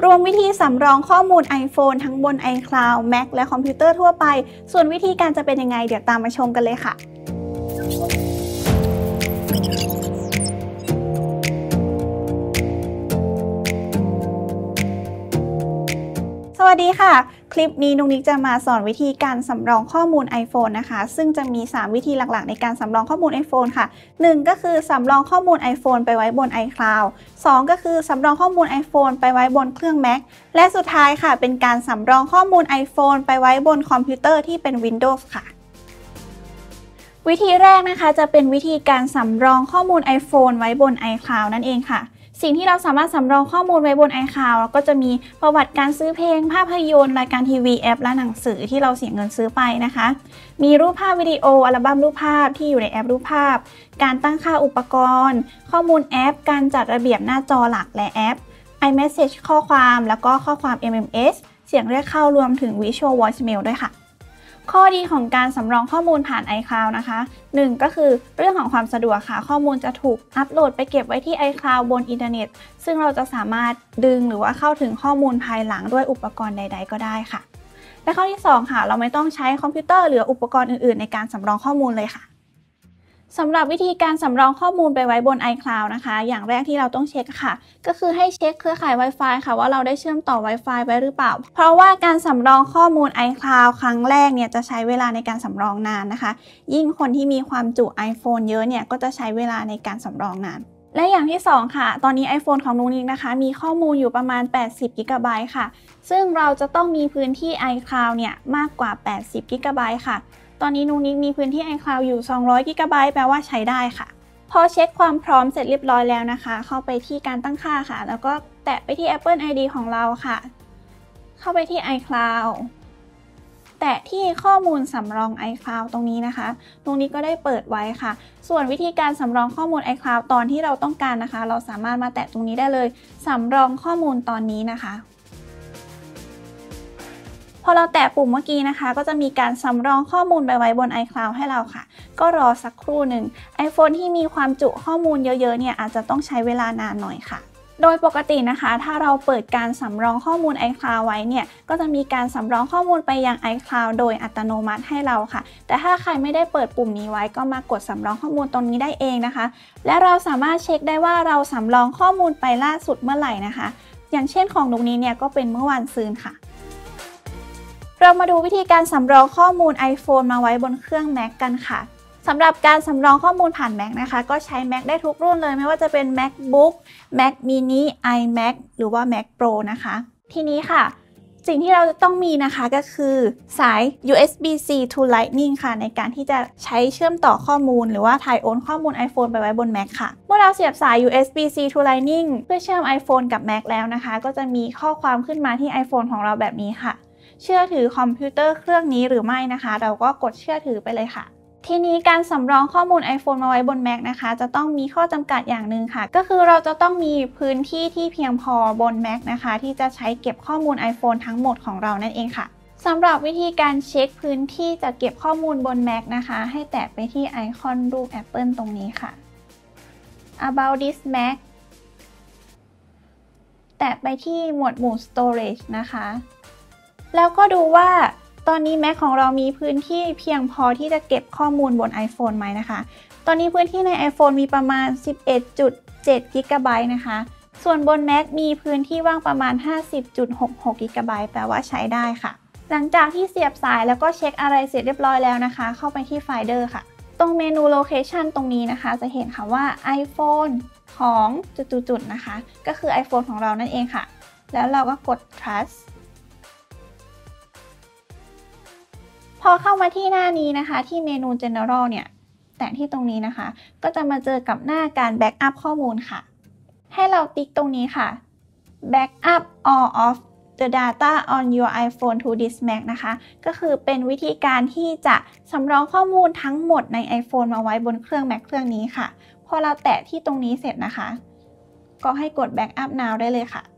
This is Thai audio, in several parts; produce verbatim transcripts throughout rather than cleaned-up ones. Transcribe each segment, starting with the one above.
รวมวิธีสำรองข้อมูล iPhone ทั้งบน iCloud Mac และคอมพิวเตอร์ทั่วไปส่วนวิธีการจะเป็นยังไงเดี๋ยวตามมาชมกันเลยค่ะสวัสดีค่ะคลิปนี้นุกนิกจะมาสอนวิธีการสำรองข้อมูล iPhone นะคะซึ่งจะมีสามวิธีหลักๆในการสำรองข้อมูล iPhone ค่ะหนึ่งก็คือสำรองข้อมูล iPhone ไปไว้บน iCloud สองก็คือสำรองข้อมูล iPhone ไปไว้บนเครื่อง Mac และสุดท้ายค่ะเป็นการสำรองข้อมูล iPhone ไปไว้บนคอมพิวเตอร์ที่เป็น Windows ค่ะวิธีแรกนะคะจะเป็นวิธีการสำรองข้อมูล iPhone ไว้บน iCloud นั่นเองค่ะสิ่งที่เราสามารถสำรองข้อมูลไว้บน iCloud ก็จะมีประวัติการซื้อเพลงภาพยนตร์รายการทีวีแอปและหนังสือที่เราเสียเงินซื้อไปนะคะมีรูปภาพวิดีโออัลบั้มรูปภาพที่อยู่ในแอปรูปภาพการตั้งค่าอุปกรณ์ข้อมูลแอปการจัดระเบียบหน้าจอหลักและแอป iMessage ข้อความแล้วก็ข้อความ เอ็ม เอ็ม เอส เสียงเรียกเข้ารวมถึง Visual Voicemail ด้วยค่ะข้อดีของการสำรองข้อมูลผ่าน iCloud นะคะหนึ่งก็คือเรื่องของความสะดวกค่ะข้อมูลจะถูกอัปโหลดไปเก็บไว้ที่ iCloud บนอินเทอร์เน็ตซึ่งเราจะสามารถดึงหรือว่าเข้าถึงข้อมูลภายหลังด้วยอุปกรณ์ใดๆก็ได้ค่ะและข้อที่สองค่ะเราไม่ต้องใช้คอมพิวเตอร์หรืออุปกรณ์อื่นๆในการสำรองข้อมูลเลยค่ะสำหรับวิธีการสำรองข้อมูลไปไว้บน iCloud นะคะอย่างแรกที่เราต้องเช็คค่ะก็คือให้เช็คเครือข่าย Wi-Fi ค่ะว่าเราได้เชื่อมต่อ Wi-Fi ไว้หรือเปล่าเพราะว่าการสำรองข้อมูล iCloud ครั้งแรกเนี่ยจะใช้เวลาในการสำรองนานนะคะยิ่งคนที่มีความจุ iPhone เยอะเนี่ยก็จะใช้เวลาในการสำรองนานและอย่างที่สองค่ะตอนนี้ iPhone ของนุกนิกนะคะมีข้อมูลอยู่ประมาณแปดสิบกิกะไบต์ค่ะซึ่งเราจะต้องมีพื้นที่ iCloud เนี่ยมากกว่าแปดสิบกิกะไบต์ค่ะตอนนี้นุกนิกมีพื้นที่ iCloud อยู่สองร้อยกิกะไบต์แปลว่าใช้ได้ค่ะพอเช็คความพร้อมเสร็จเรียบร้อยแล้วนะคะเข้าไปที่การตั้งค่าค่ะแล้วก็แตะไปที่ Apple ไอ ดี ของเราค่ะเข้าไปที่ iCloud แตะที่ข้อมูลสำรอง iCloud ตรงนี้นะคะตรงนี้ก็ได้เปิดไว้ค่ะส่วนวิธีการสำรองข้อมูล iCloud ตอนที่เราต้องการนะคะเราสามารถมาแตะตรงนี้ได้เลยสำรองข้อมูลตอนนี้นะคะพอเราแตะปุ่มเมื่อกี้นะคะก็จะมีการสำรองข้อมูลไปไว้บน iCloud ให้เราค่ะก็รอสักครู่หนึ่ง iPhone ที่มีความจุข้อมูลเยอะๆเนี่ยอาจจะต้องใช้เวลานานหน่อยค่ะโดยปกตินะคะถ้าเราเปิดการสำรองข้อมูล iCloud ไว้เนี่ยก็จะมีการสำรองข้อมูลไปยัง iCloud โดยอัตโนมัติให้เราค่ะแต่ถ้าใครไม่ได้เปิดปุ่มนี้ไว้ก็มากดสำรองข้อมูลตรงนี้ได้เองนะคะและเราสามารถเช็คได้ว่าเราสำรองข้อมูลไปล่าสุดเมื่อไหร่นะคะอย่างเช่นของนุกนี้เนี่ยก็เป็นเมื่อวานซืนค่ะเรามาดูวิธีการสำรองข้อมูล iPhone มาไว้บนเครื่อง Mac กันค่ะสำหรับการสำรองข้อมูลผ่าน Mac นะคะก็ใช้ Mac ได้ทุกรุ่นเลยไม่ว่าจะเป็น MacBook Mac Mini iMac หรือว่า Mac Pro นะคะทีนี้ค่ะสิ่งที่เราจะต้องมีนะคะก็คือสาย ยู เอส บี ซี to Lightning ค่ะในการที่จะใช้เชื่อมต่อข้อมูลหรือว่าถ่ายโอนข้อมูล iPhone ไปไว้บน Mac ค่ะเมื่อเราเสียบสาย ยู เอส บี ซี to Lightning เพื่อเชื่อม iPhone กับ Mac แล้วนะคะก็จะมีข้อความขึ้นมาที่ iPhone ของเราแบบนี้ค่ะเชื่อถือคอมพิวเตอร์เครื่องนี้หรือไม่นะคะเราก็กดเชื่อถือไปเลยค่ะทีนี้การสำรองข้อมูล iPhone มาไว้บน Mac นะคะจะต้องมีข้อจำกัดอย่างหนึ่งค่ะก็คือเราจะต้องมีพื้นที่ที่เพียงพอบน Mac นะคะที่จะใช้เก็บข้อมูล iPhone ทั้งหมดของเรานั่นเองค่ะสำหรับวิธีการเช็คพื้นที่จะเก็บข้อมูลบน Mac นะคะให้แตะไปที่ไอคอนรูป Apple ตรงนี้ค่ะ About this Mac แตะไปที่หมวดหมู่ Storage นะคะแล้วก็ดูว่าตอนนี้ Mac ของเรามีพื้นที่เพียงพอที่จะเก็บข้อมูลบน iPhone ไหมนะคะตอนนี้พื้นที่ใน iPhone มีประมาณ สิบเอ็ดจุดเจ็ด กิกะไบต์นะคะส่วนบน Mac มีพื้นที่ว่างประมาณ ห้าสิบจุดหกหก กิกะไบต์แปลว่าใช้ได้ค่ะหลังจากที่เสียบสายแล้วก็เช็คอะไรเสร็จเรียบร้อยแล้วนะคะเข้าไปที่ Finder ค่ะตรงเมนู Location ตรงนี้นะคะจะเห็นค่ะว่า iPhone ของจุดๆๆนะคะก็คือ iPhone ของเรานั่นเองค่ะแล้วเราก็กด Trustพอเข้ามาที่หน้านี้นะคะที่เมนู General เนี่ยแต่ที่ตรงนี้นะคะก็จะมาเจอกับหน้าการแบ็กอัพข้อมูลค่ะให้เราติ๊กตรงนี้ค่ะ Backup all of the data on your iPhone to this Mac นะคะก็คือเป็นวิธีการที่จะสำรองข้อมูลทั้งหมดใน iPhone มาไว้บนเครื่อง Mac เครื่องนี้ค่ะพอเราแตะที่ตรงนี้เสร็จนะคะก็ให้กด Backup now ได้เลยค่ะ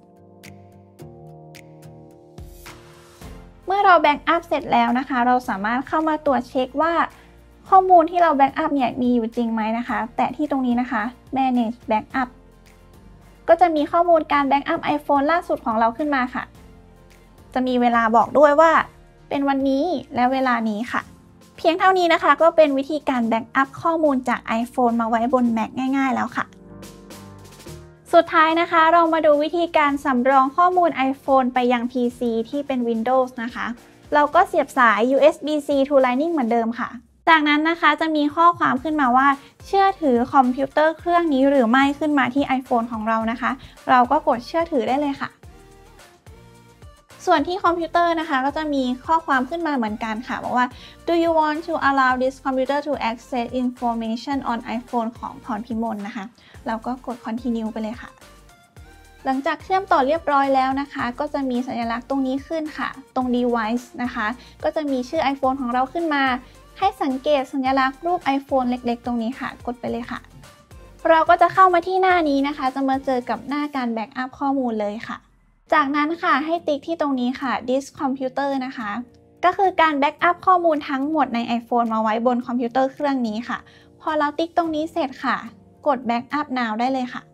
เมื่อเราแบ็กอัพเสร็จแล้วนะคะเราสามารถเข้ามาตรวจเช็คว่าข้อมูลที่เราแบ็กอัพเนี่ยมีอยู่จริงไหมนะคะแตะที่ตรงนี้นะคะ manage backup ก็จะมีข้อมูลการแบ็กอัพ iPhone ล่าสุดของเราขึ้นมาค่ะจะมีเวลาบอกด้วยว่าเป็นวันนี้และเวลานี้ค่ะเพียงเท่านี้นะคะก็เป็นวิธีการแบ็กอัพข้อมูลจาก iPhone มาไว้บน Mac ง่ายๆแล้วค่ะสุดท้ายนะคะเรามาดูวิธีการสำรองข้อมูล iPhone ไปยัง พี ซี ที่เป็น Windows นะคะเราก็เสียบสาย ยู เอส บี ซี to Lightning เหมือนเดิมค่ะจากนั้นนะคะจะมีข้อความขึ้นมาว่าเชื่อถือคอมพิวเตอร์เครื่องนี้หรือไม่ขึ้นมาที่ iPhone ของเรานะคะเราก็กดเชื่อถือได้เลยค่ะส่วนที่คอมพิวเตอร์นะคะก็จะมีข้อความขึ้นมาเหมือนกันค่ะบอกว่า do you want to allow this computer to access information on iPhone ของพรพิมลนะคะเราก็กด continue ไปเลยค่ะหลังจากเชื่อมต่อเรียบร้อยแล้วนะคะก็จะมีสัญลักษณ์ตรงนี้ขึ้นค่ะตรง device นะคะก็จะมีชื่อ iPhone ของเราขึ้นมาให้สังเกตสัญลักษณ์รูป iPhone เล็กๆตรงนี้ค่ะกดไปเลยค่ะเราก็จะเข้ามาที่หน้านี้นะคะจะมาเจอกับหน้าการแบ็กอัพข้อมูลเลยค่ะจากนั้นค่ะให้ติ๊กที่ตรงนี้ค่ะ this computer นะคะก็คือการแบ็กอัพข้อมูลทั้งหมดใน iPhone มาไว้บนคอมพิวเตอร์เครื่องนี้ค่ะพอเราติ๊กตรงนี้เสร็จค่ะกด Backup Now ได้เลยค่ะ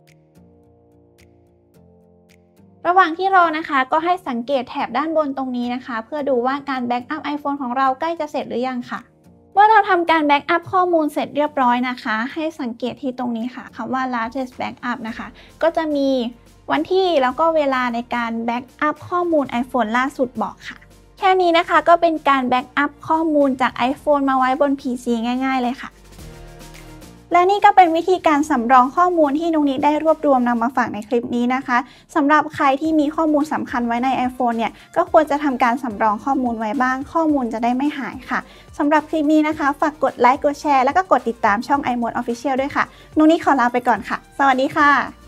ระหว่างที่รอนะคะก็ให้สังเกตแถบด้านบนตรงนี้นะคะเพื่อดูว่าการแบ็กอัพ iPhone ของเราใกล้จะเสร็จหรือยังค่ะเมื่อเราทำการแบ็กอัพข้อมูลเสร็จเรียบร้อยนะคะให้สังเกตที่ตรงนี้ค่ะคำว่า latest backup นะคะก็จะมีวันที่แล้วก็เวลาในการแบ็กอัพข้อมูล iPhone ล่าสุดบอกค่ะแค่นี้นะคะก็เป็นการแบ็กอัพข้อมูลจาก iPhone มาไว้บน พี ซี ง่ายๆเลยค่ะและนี่ก็เป็นวิธีการสำรองข้อมูลที่นุกนิกได้รวบรวมนำมาฝากในคลิปนี้นะคะสำหรับใครที่มีข้อมูลสำคัญไว้ใน iPhone เนี่ยก็ควรจะทำการสำรองข้อมูลไว้บ้างข้อมูลจะได้ไม่หายค่ะสำหรับคลิปนี้นะคะฝากกดไลค์กดแชร์แล้วก็กดติดตามช่อง iMode Official ด้วยค่ะนุกนิกขอลาไปก่อนค่ะสวัสดีค่ะ